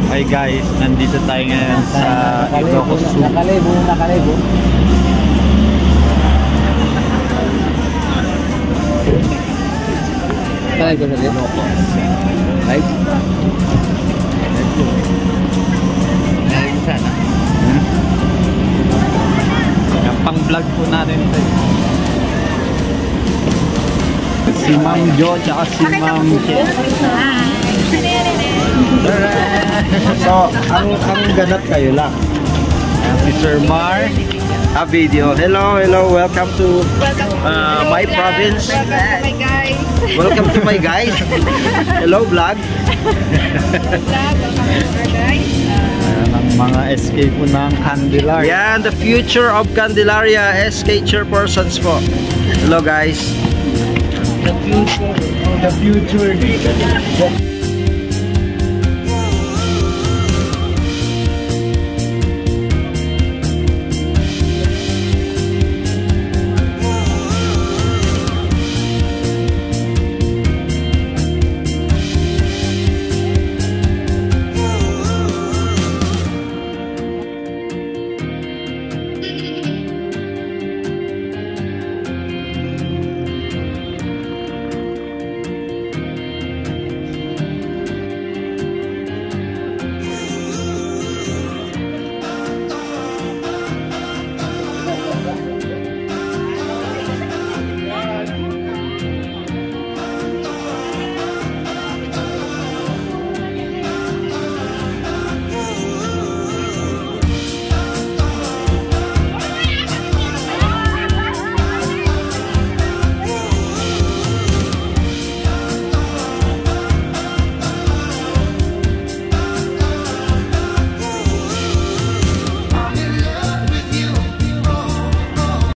Hi guys, nandito tayo ngayon sa ILOCOS. Nakalibo. Kaya ko sa ILOCOS. Live? Live sana. Yung pang-vlog po natin ito. Si Ma'am Jo tsaka si Ma'am Chen. So, ang ganap kayo lang. Si Sir Mar. A video. Hello, welcome to my province. Welcome to my guys. Hello, vlog. Ang mga SK po ng Candelaria. Yan, the future of Candelaria SK chairpersons po. Hello guys. The future.